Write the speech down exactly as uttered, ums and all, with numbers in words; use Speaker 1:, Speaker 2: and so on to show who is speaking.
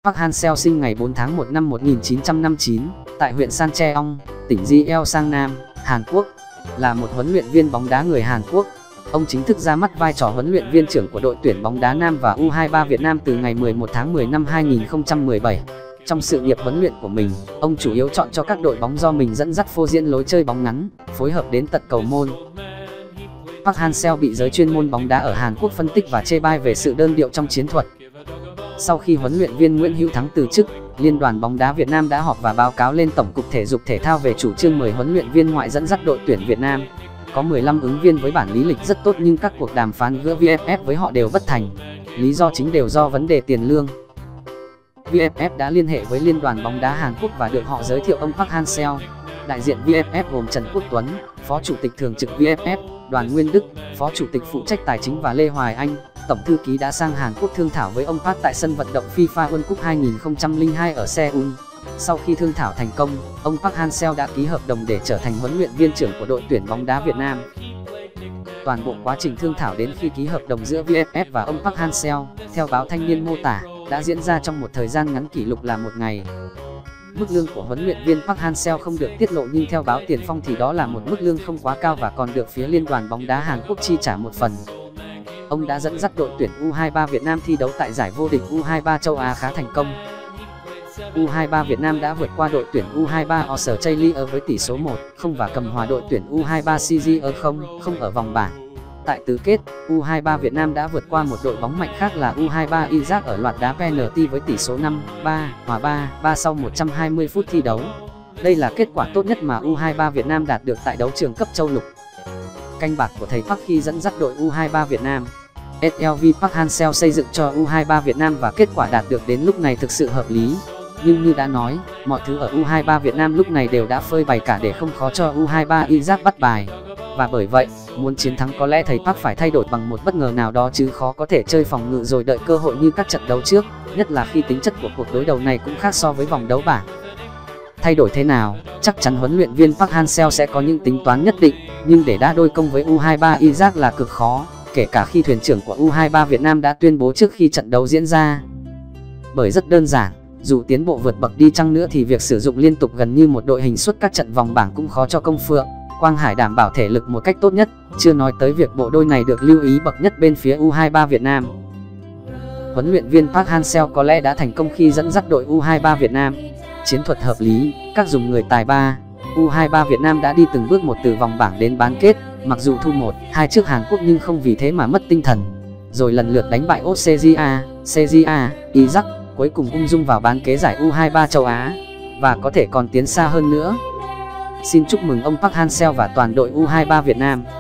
Speaker 1: Park Hang-seo sinh ngày bốn tháng một năm một nghìn chín trăm năm mươi chín tại huyện Sancheong, tỉnh Gyeongsang Nam, Hàn Quốc, là một huấn luyện viên bóng đá người Hàn Quốc. Ông chính thức ra mắt vai trò huấn luyện viên trưởng của đội tuyển bóng đá nam và U hai ba Việt Nam từ ngày mười một tháng mười năm hai nghìn không trăm mười bảy. Trong sự nghiệp huấn luyện của mình, ông chủ yếu chọn cho các đội bóng do mình dẫn dắt phô diễn lối chơi bóng ngắn, phối hợp đến tận cầu môn. Park Hang-seo bị giới chuyên môn bóng đá ở Hàn Quốc phân tích và chê bai về sự đơn điệu trong chiến thuật. Sau khi huấn luyện viên Nguyễn Hữu Thắng từ chức, Liên đoàn bóng đá Việt Nam đã họp và báo cáo lên Tổng cục Thể dục Thể thao về chủ trương mời huấn luyện viên ngoại dẫn dắt đội tuyển Việt Nam. Có mười lăm ứng viên với bản lý lịch rất tốt nhưng các cuộc đàm phán giữa vê ép ép với họ đều bất thành. Lý do chính đều do vấn đề tiền lương. vê ép ép đã liên hệ với Liên đoàn bóng đá Hàn Quốc và được họ giới thiệu ông Park Hang-seo. Đại diện vê ép ép gồm Trần Quốc Tuấn, Phó Chủ tịch Thường trực vê ép ép, Đoàn Nguyên Đức, Phó Chủ tịch phụ trách Tài chính và Lê Hoài Anh, Tổng thư ký đã sang Hàn Quốc thương thảo với ông Park tại sân vận động FIFA World Cup hai nghìn không trăm lẻ hai ở Seoul. Sau khi thương thảo thành công, ông Park Hang-seo đã ký hợp đồng để trở thành huấn luyện viên trưởng của đội tuyển bóng đá Việt Nam. Toàn bộ quá trình thương thảo đến khi ký hợp đồng giữa vê ép ép và ông Park Hang-seo, theo báo Thanh niên mô tả, đã diễn ra trong một thời gian ngắn kỷ lục là một ngày. Mức lương của huấn luyện viên Park Hang-seo không được tiết lộ nhưng theo báo Tiền Phong thì đó là một mức lương không quá cao và còn được phía Liên đoàn bóng đá Hàn Quốc chi trả một phần. Ông đã dẫn dắt đội tuyển U hai ba Việt Nam thi đấu tại giải vô địch U hai ba châu Á khá thành công. U hai ba Việt Nam đã vượt qua đội tuyển U hai ba Australia với tỷ số một không và cầm hòa đội tuyển U hai ba Fiji ở không không ở vòng bảng. Tại tứ kết, U hai ba Việt Nam đã vượt qua một đội bóng mạnh khác là U hai ba Iraq ở loạt đá penalty với tỷ số năm ba, hòa ba ba sau một trăm hai mươi phút thi đấu. Đây là kết quả tốt nhất mà U hai ba Việt Nam đạt được tại đấu trường cấp châu lục. Canh bạc của thầy Park khi dẫn dắt đội U hai ba Việt Nam. ét lờ vê Park Hang-seo xây dựng cho U hai ba Việt Nam và kết quả đạt được đến lúc này thực sự hợp lý. Nhưng như đã nói, mọi thứ ở U hai ba Việt Nam lúc này đều đã phơi bày cả để không khó cho U hai ba Iraq bắt bài. Và bởi vậy, muốn chiến thắng có lẽ thầy Park phải thay đổi bằng một bất ngờ nào đó chứ khó có thể chơi phòng ngự rồi đợi cơ hội như các trận đấu trước, nhất là khi tính chất của cuộc đối đầu này cũng khác so với vòng đấu bảng. Thay đổi thế nào, chắc chắn huấn luyện viên Park Hang-seo sẽ có những tính toán nhất định, nhưng để đá đôi công với U hai ba Iraq là cực khó, kể cả khi thuyền trưởng của U hai ba Việt Nam đã tuyên bố trước khi trận đấu diễn ra. Bởi rất đơn giản, dù tiến bộ vượt bậc đi chăng nữa thì việc sử dụng liên tục gần như một đội hình suốt các trận vòng bảng cũng khó cho Công Phượng, Quang Hải đảm bảo thể lực một cách tốt nhất, chưa nói tới việc bộ đôi này được lưu ý bậc nhất bên phía U hai ba Việt Nam. Huấn luyện viên Park Hang-seo có lẽ đã thành công khi dẫn dắt đội U hai ba Việt Nam. Chiến thuật hợp lý, các dùng người tài ba, U hai ba Việt Nam đã đi từng bước một từ vòng bảng đến bán kết, mặc dù thu một hai trước Hàn Quốc nhưng không vì thế mà mất tinh thần. Rồi lần lượt đánh bại Australia, Serbia, Iraq, cuối cùng ung dung vào bán kết giải U hai ba châu Á, và có thể còn tiến xa hơn nữa. Xin chúc mừng ông Park Hang-seo và toàn đội U hai ba Việt Nam.